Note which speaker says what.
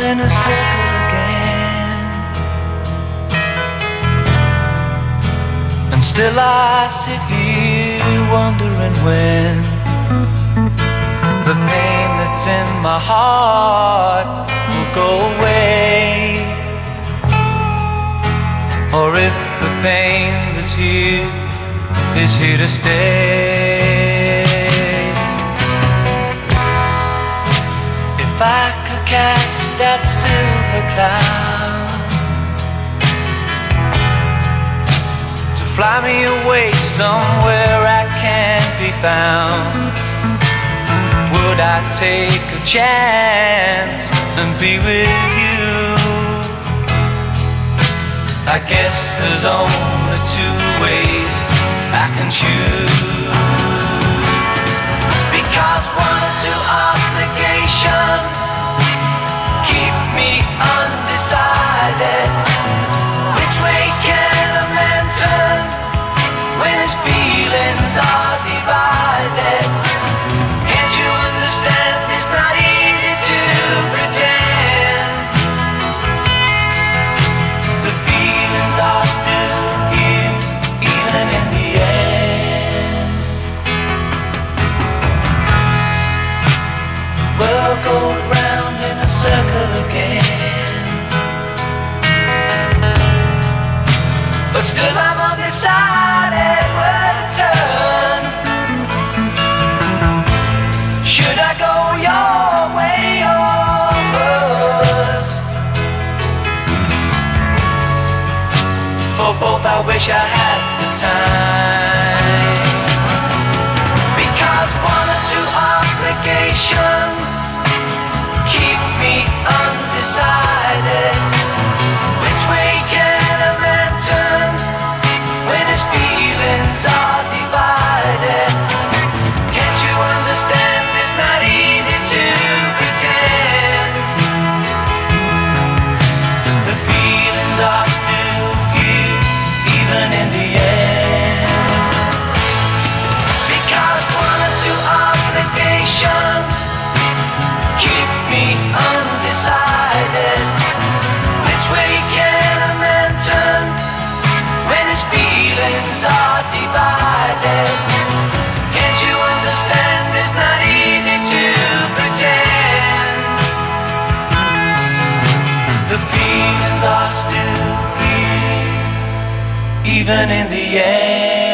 Speaker 1: in a circle again. And still I sit here wondering when the pain that's in my heart will go away, or if the pain that's here is here to stay. If I could catch that silver cloud to fly me away somewhere I can't be found, would I take a chance and be with you? I guess there's only two ways I can choose, because one or two obligations keep me undecided. Which way can a man turn when his feelings are divided? Can't you understand it's not easy to pretend? The feelings are still here, even in the end. The world goes round in a circle again, but still I'm undecided where to turn. Should I go your way or hers? For both I wish I had the time, because one or two obligations keep me undecided. Which way can a man turn when his feelings are divided? Can't you understand it's not easy to pretend? The feelings are still here, even in the end. Because one or two obligations keep me undecided. Which way can a man turn when his feelings are divided? Can't you understand it's not easy to pretend? The feelings are still here, even in the end.